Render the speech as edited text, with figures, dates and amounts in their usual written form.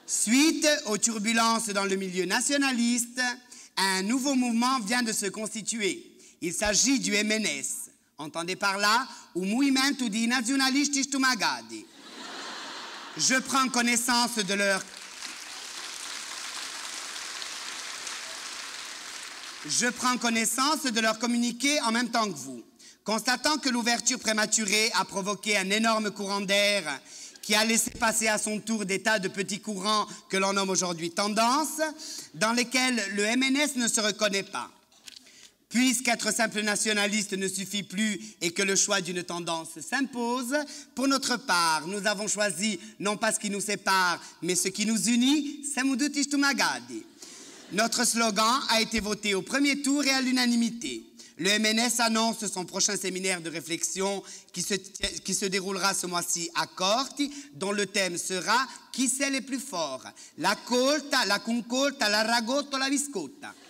Suite aux turbulences dans le milieu nationaliste, un nouveau mouvement vient de se constituer. Il s'agit du MNS. Entendez par là, o Movimento di Nazionalisti Stomagadi. Je prends connaissance de leur communiqué en même temps que vous. Constatant que l'ouverture prématurée a provoqué un énorme courant d'air qui a laissé passer à son tour des tas de petits courants que l'on nomme aujourd'hui tendances, dans lesquels le MNS ne se reconnaît pas. Puisqu'être simple nationaliste ne suffit plus et que le choix d'une tendance s'impose, pour notre part, nous avons choisi non pas ce qui nous sépare, mais ce qui nous unit, Samuduti Stomagadi. Notre slogan a été voté au premier tour et à l'unanimité. Le MNS annonce son prochain séminaire de réflexion qui se déroulera ce mois-ci à Corti, dont le thème sera « Qui c'est les plus forts ?» La colta, la concolta, la ragotto, la viscotta.